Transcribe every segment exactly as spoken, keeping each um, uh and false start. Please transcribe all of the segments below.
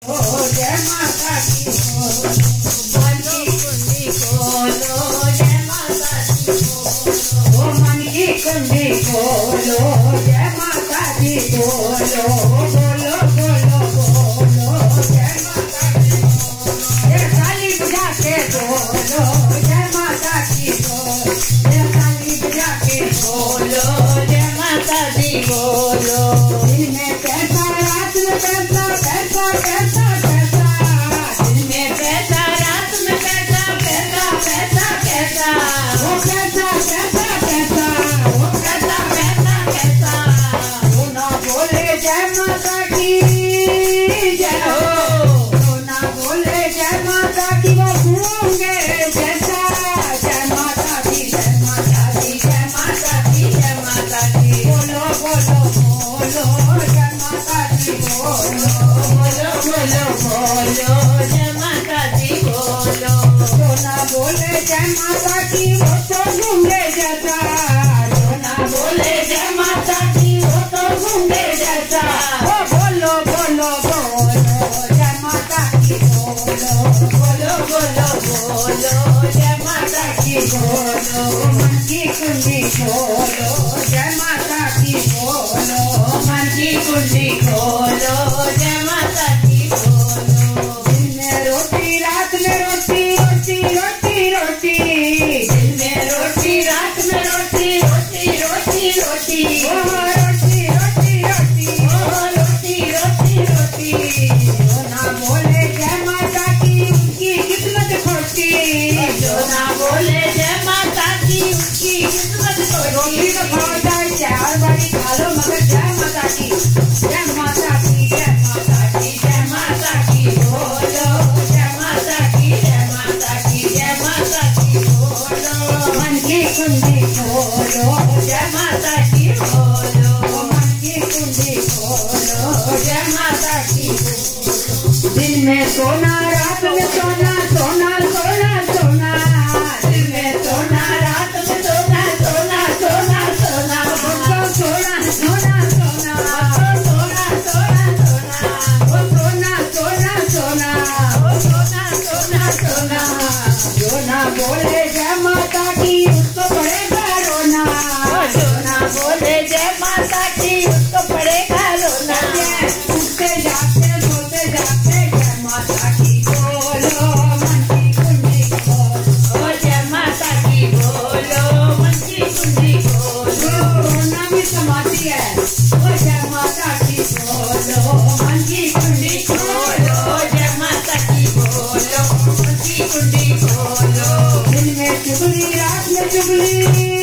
जय माता की बोलो, मन की कुंडी खोलो, जय माता की बोलो, मन की कुंडी खोलो, जय माता की बोलो, बोलो बोलो बोलो, जय माता की बोलो, ये ताली बजा के बोलो, जय माता की बोलो, ये ताली बजा के बोलो, जय माता की बोलो। दिन में पैसा, रात में पैसा, पैसा पैसा पैसा, दिन में पैसा, रात में पैसा, पैसा पैसा पैसा, वो पैसा पैसा पैसा, वो पैसा पैसा पैसा, वो ना बोले जय माता की जय हो, वो ना बोले जय माता की वो गूंगे जैसा, जय माता की जय माता की जय माता की जय माता की, बोलो बोलो बोलो जय माता की बोलो, बोलो बोलो बोलो जय माता की बोलो, जो ना बोले जय माता की वो तो गूंगे जैसा, जो ना बोले जय माता की वो तो गूंगे जैसा, ओ बोलो बोलो बोलो जय माता की बोलो, बोलो बोलो बोलो जय माता की बोलो, मन की कुंडी खोलो, जय माता की बोलो, मन की कुंडी खोलो, जय माता की बोलो। दिन में रोटी, रात में रोटी, रोटी रोटी रोटी, दिन में रोटी, रात में रोटी, रोटी रोटी रोटी, ओ रोटी रोटी रोटी, ओ रोटी रोटी रोटी, जो ना बोले जय माता की उनकी किस्मत खोटी, जो ना बोले जय माता की उनकी किस्मत खोटी, रोटी तो खाओ जाए चार बारी खा लो मगर जय माता की, जय माता की जय माता की जय माता की बोलो, जय माता की जय माता की जय माता की बोलो, मन की कुंडी खोलो, जय माता की बोलो, मन की कुंडी खोलो, जय माता की बोलो। दिन में सोना, रात में सोना, सोना सोना सोना, दिन में सोना, रात में सोना, सोना सोना सोना, सोना सोना सोना सोना, सोना सोना सोना, ओ सोना सोना सोना, ओ सोना सोना सोना, जो ना बोले जय माता की उसको पड़ेगा रोना, जो ना बोले जय माता की उसको पड़ेगा रोना, उठते जाते बोलते जाते जय माता की बोलो, मन की कुंडी खोलो, जय माता की बोलो, मन की कुंडी खोलो, रोना भी समाती है, ओ जय माता की बोलो, मन की कुंडी खोलो, जय माता की बोलो, मन की कुंडी खोलो। दिन में चुगली, रात में चुगली,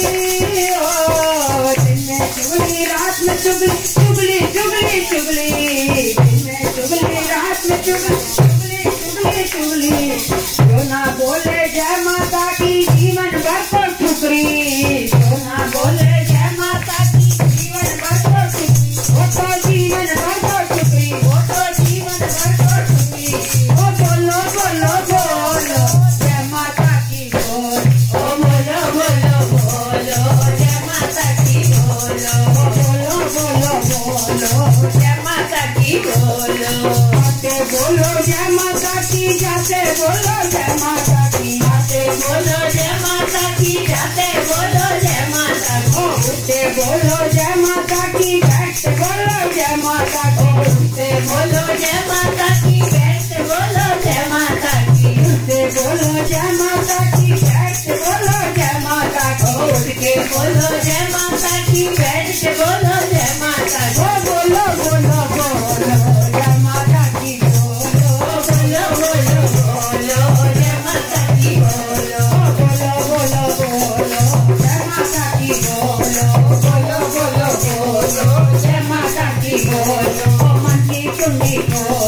ओ दिन में चुगली, रात में चुगली, चुगली चुगली चुगली, दिन में चुगली, रात में चुगली, चुगली चुगली चुगली, जो ना बोले जय माता की जीवन भर को ठुकरी, जो ना बोले जय माता की जीवन भर को ठुकरी, वो तो जीवन भर को ठुकरी, वो तो जीवन भर को ठुकरी, ओ बोलो बोलो बोलो जय माता की बोलो, ओ बोलो बोलो बोलो जय माता की बोलो, बोलो बोलो बोलो जय माता की बोलो, आते बोलो जय माता की, जाते बोलो जय माता की, आते बोलो जय माता की, जाते बोलो जय माता की, उठते बोलो जय माता की, बैठते बोलो जय माता की, उठते बोलो जय माता की, बैठते बोलो जय माता की, उठते बोलो जय माता की, बैठते बोलो जय माता की, उठ के बोलो जय माता की, बैठ के बोलो जय माता की, बोलो बोलो बोलो जय माता की बोलो, बोलो बोलो बोलो जय माता की बोलो, बोलो बोलो बोलो जय माता की बोलो, बोलो बोलो बोलो जय माता की बोलो, मन की कुंडी खोलो।